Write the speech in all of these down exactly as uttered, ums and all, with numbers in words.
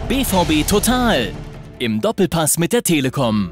B V B Total im Doppelpass mit der Telekom.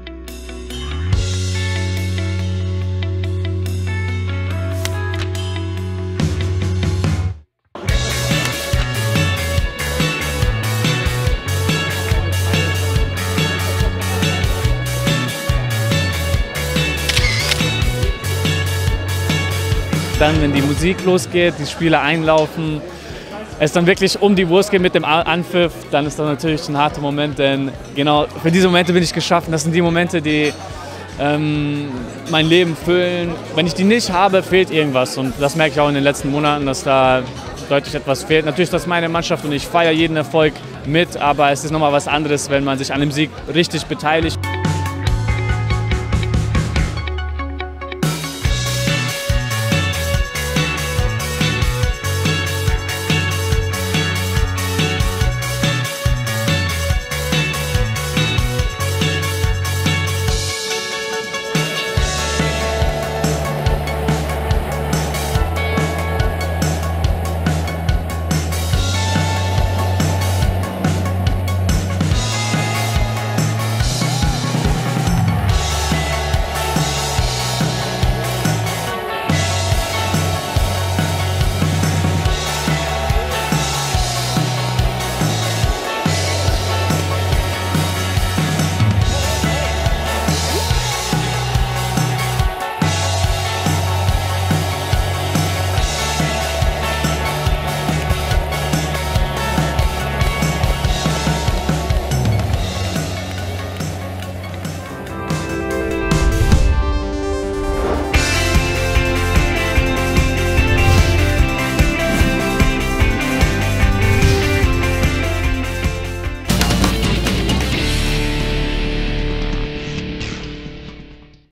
Dann, wenn die Musik losgeht, die Spieler einlaufen, es dann wirklich um die Wurst geht mit dem Anpfiff, dann ist das natürlich ein harter Moment, denn genau für diese Momente bin ich geschaffen. Das sind die Momente, die ähm, mein Leben füllen. Wenn ich die nicht habe, fehlt irgendwas und das merke ich auch in den letzten Monaten, dass da deutlich etwas fehlt. Natürlich ist das meine Mannschaft und ich feiere jeden Erfolg mit, aber es ist nochmal was anderes, wenn man sich an dem Sieg richtig beteiligt.